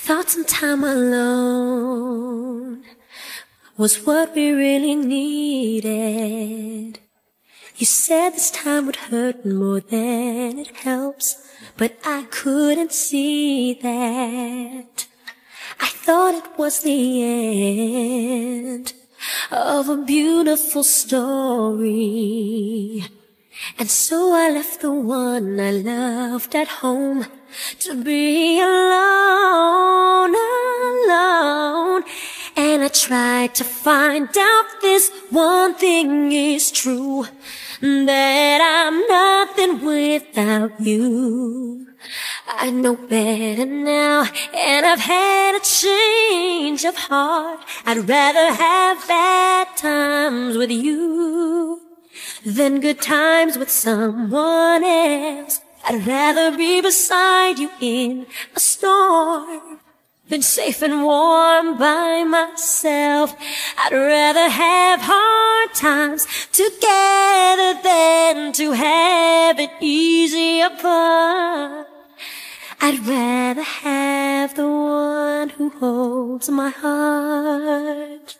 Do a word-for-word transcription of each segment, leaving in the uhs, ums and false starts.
thought some time alone was what we really needed. You said this time would hurt more than it helps, but I couldn't see that. I thought it was the end of a beautiful story, and so I left the one I loved at home to be alone, alone. And I tried to find out this one thing is true, that I'm nothing without you. I know better now, and I've had a change of heart. I'd rather have bad times with you than good times with someone else. I'd rather be beside you in a storm than safe and warm by myself. I'd rather have hard times together than to have it easy apart. I'd rather have the one who holds my heart.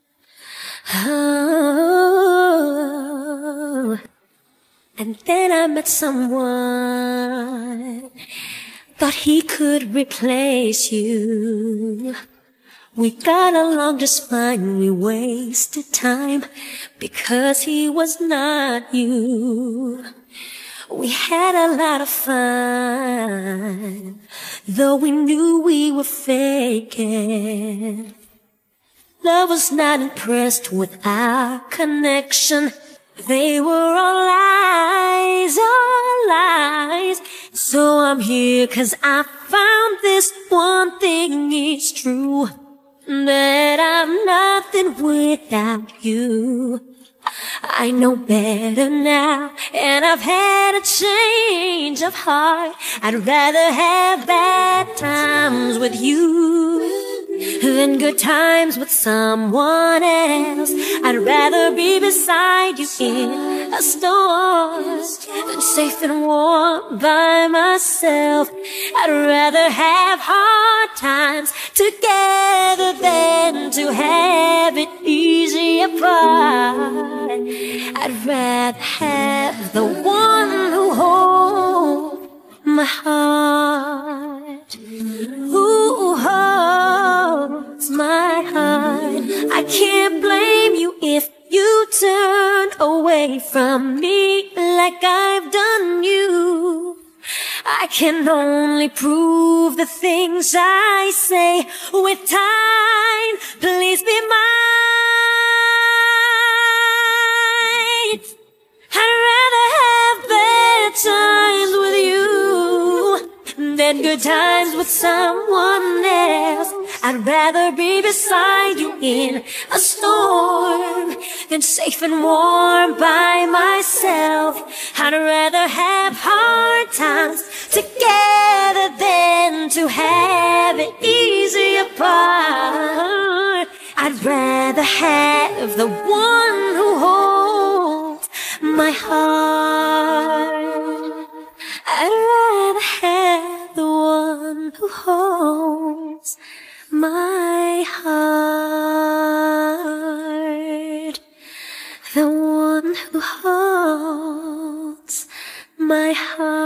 Oh. And then I met someone, thought he could replace you. We got along just fine, we wasted time because he was not you. We had a lot of fun, though we knew we were faking. Love was not impressed with our connection. They were all lies, all lies. So I'm here 'cause I found this one thing is true, that I'm nothing without you. I know better now, and I've had a change of heart. I'd rather have bad times with you than good times with someone else. I'd rather be beside you in a storm than safe and warm by myself. I'd rather have hard times together than to have it easy apart. I'd rather have the one who holds my heart, who holds my heart. I can't blame you if you turn away from me like I've done you. I can only prove the things I say with time. Please be mine. I'd rather have bad times with you than good times with someone else. I'd rather be beside you in a storm than safe and warm by myself. I'd rather have hard times together than to have it easy apart. I'd rather have the one who holds my heart. I'd rather have the one who holds my heart, the one who holds my heart.